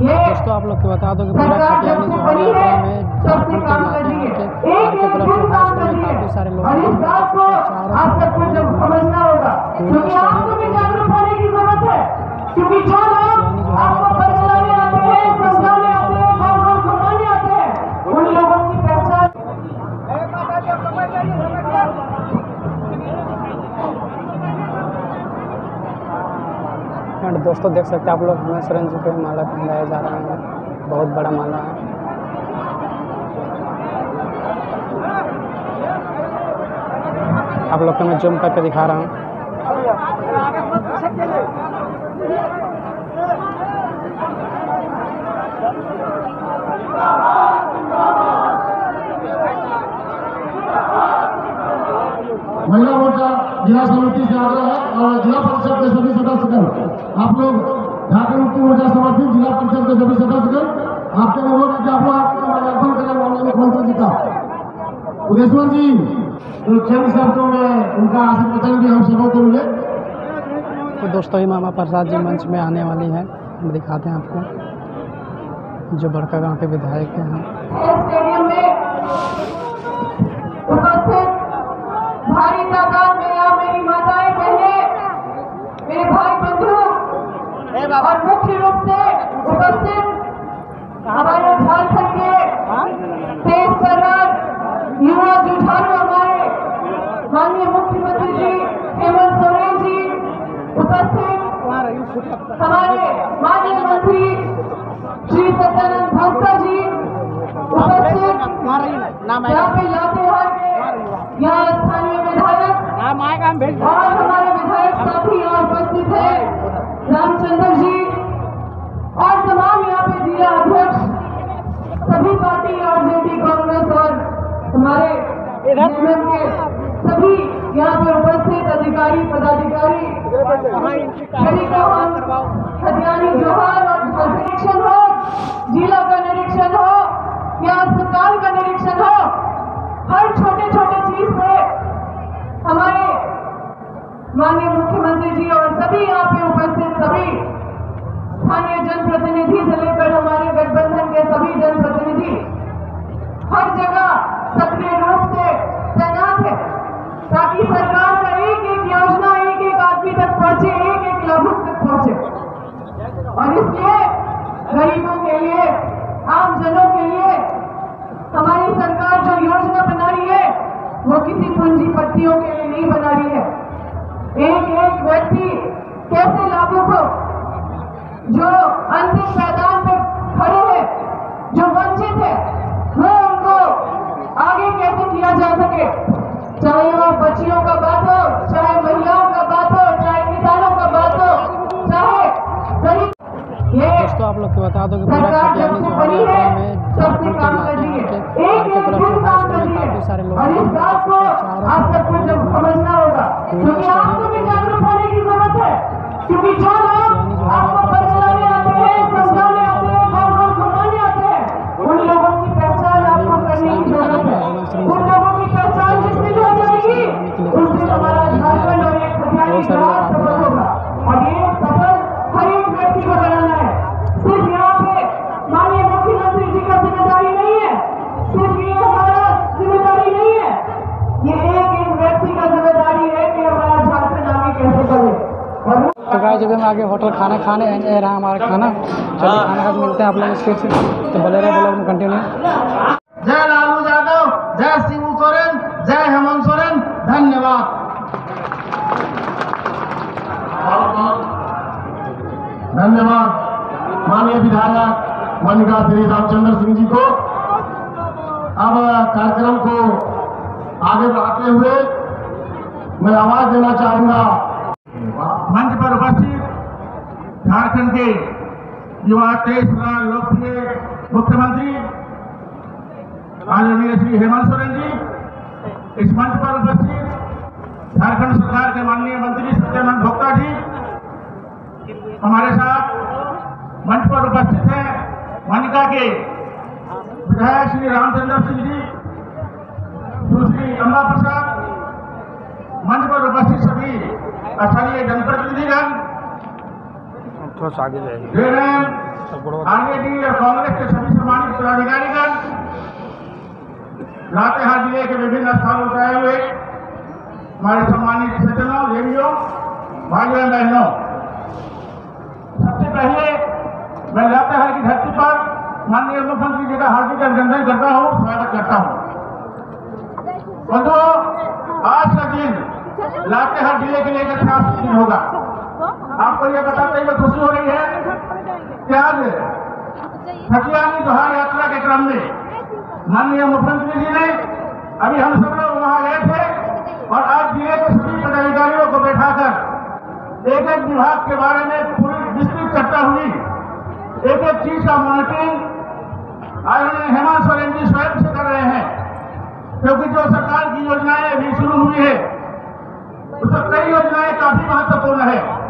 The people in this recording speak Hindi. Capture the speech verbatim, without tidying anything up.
दोस्तों आप लोग को बता दो कि पूरा खटियानी जोहार यात्रा में झारखंड के नाते के आर के प्लस टू हाई स्कूल में काफ़ी सारे लोग दोस्तों देख सकते हैं आप लोग हेमेंद्र जी पे माला पहनाया जा रहा है, बहुत बड़ा माला है। आप लोग को मैं जूम करके दिखा रहा हूँ। महिला मोर्चा जिला समिति से आग्रह है और जिला परिषद के सभी सदस्यगण आप लोग झारखंड मुक्ति मोर्चा समर्थित जिला परिषद के सभी सदस्यगण आपके अनुरोध है कि आप लोग आपको माल्यार्पण करें माननीय मुख्यमंत्री जी का। उदेश्वर जी तो चंद शब्दों में उनका आशीर्वचन भी हम सबों को मिले। तो दोस्तों ही मामा प्रसाद जी मंच में आने वाली है, हम दिखाते हैं आपको, जो बड़का गांव के विधायक हैं। स्टेडियम में उपस्थित भारी तादाद में यहाँ मेरी माताएं बहनें, मेरे भाई बंधु और मुख्य रूप से उपस्थित हमारे झारखंड के तेज तर्रार युवा जुझारू हमारे माननीय मुख्यमंत्री जी हेमंत सोरेन जी, उपस्थित हमारे माननीय मंत्री श्री सत्यानंद भोक्ता जी, उपस्थित यहाँ पे लातेहार के यहाँ स्थानीय विधायक और हमारे विधायक साथी यहाँ उपस्थित है रामचंद्र जी और तमाम यहाँ पे जिला अध्यक्ष सभी पार्टी और जेडी कांग्रेस और हमारे एमएम के सभी यहाँ पे उपस्थित अधिकारी पदाधिकारी, सभी का खटियानी जोहार और निरीक्षण हो, जिला का निरीक्षण हो या अस्पताल का निरीक्षण हो, हर छोटे छोटे चीज पे हमारे माननीय मुख्यमंत्री जी और सभी यहाँ पे उपस्थित सभी स्थानीय जनप्रतिनिधि से लेकर हमारे गठबंधन के सभी जनप्रतिनिधि हर जगह सक्रिय रूप से तैनात है ताकि सरकार का एक एक योजना एक एक आदमी तक पहुंचे, एक एक लाभुक तक पहुंचे। और इसलिए गरीबों के लिए, आम जनों के लिए हमारी सरकार जो योजना बना रही है वो किसी पूंजीपतियों के लिए नहीं बना रही है। एक एक व्यक्ति कैसे लाभुक हो, जो अंतिम मैदान पर खड़े हैं, जो वंचित है, वो उनको आगे कैसे किया जा सके, चाहे वो बच्चियों का बात हो, चाहे महिलाओं का बात हो, चाहे किसानों का बात हो, चाहे गरीब। ये दोस्तों आप लोग को बता दो कि पूरा खटियानी जोहार यात्रा में झारखंड के नाते के आर के प्लस टू हाई स्कूल में काफ़ी सारे लोग और इस बात को आप सबको जब समझना होगा, क्योंकि आपको भी जागरूक होने की जरूरत है, क्योंकि जो लोग आपको बचाने आते हैं, समझाने आते हैं, गाँव गाँव घुमाने आते हैं, उन लोगों की पहचान आपको करने की जरूरत है। उन लोगों की पहचान जिस दिन हो जाएगी उस दिन हमारा झारखंड और एक खटियानी जोहार सफल होगा। और ये सफल हर एक व्यक्ति को बनाना है, सिर्फ यहाँ पे माननीय मुख्यमंत्री जी का जिम्मेदारी नहीं है, सिर्फ ये हमारा जिम्मेदारी नहीं है, ये एक एक व्यक्ति का जिम्मेदारी है कि हमारा झारखंड आगे कैसे बढ़े। तो गाइस जब हम आगे होटल खाना खाने ये रहा हमारा खाना, चलिए खाना खा मिलते हैं आप लोग इसके से, तो बने रहे ब्लॉग में कंटिन्यू। जय लालू यादव, जय शिबू सोरेन, जय हेमंत सोरेन, धन्यवाद। धन्यवाद माननीय विधायक मनिका श्री रामचंद्र सिंह जी को। अब कार्यक्रम को आगे बढ़ाते हुए मैं आवाज देना चाहूंगा मंच पर उपस्थित झारखंड के युवा तेज तर्रार लोकप्रिय मुख्यमंत्री आदरणीय श्री हेमंत सोरेन जी, इस मंच पर उपस्थित झारखंड सरकार के माननीय मंत्री सत्यानंद भोक्ता जी हमारे साथ मंच पर उपस्थित हैं, मनिका के विधायक श्री रामचंद्र सिंह जी, सुश्री अम्बा प्रसाद, मंच पर उपस्थित सभी स्थानीय जनप्रतिनिधिगण, आरजेडी और कांग्रेस के सभी सम्मानित पदाधिकारीगण, लातेहार जिले के विभिन्न स्थानों से आए हुए हमारे सम्मानित सज्जनों, देवियों, भाइयों बहनों, सबसे पहले मैं लातेहार की धरती पर माननीय मुख्यमंत्री जी का हार्दिक अभिनंदन करता हूँ, स्वागत करता हूँ। बंधुओं, आज का दिन लातेहार जिले के लिए एक ऐतिहासिक दिन होगा। आपको यह बताते हुए खुशी हो रही है कि आज खतियानी जोहार यात्रा के क्रम में माननीय मुख्यमंत्री जी ने, अभी हम सब लोग वहां गए थे और आज जिले के सभी पदाधिकारियों को बैठाकर एक एक विभाग के बारे में पूरी विस्तृत चर्चा हुई, एक एक चीज का मॉनिटरिंग आदरणीय हेमंत सोरेन जी स्वयं से कर रहे हैं, क्योंकि जो सरकार की योजनाएं अभी शुरू हुई है उसमें कई योजनाएं काफी महत्वपूर्ण है।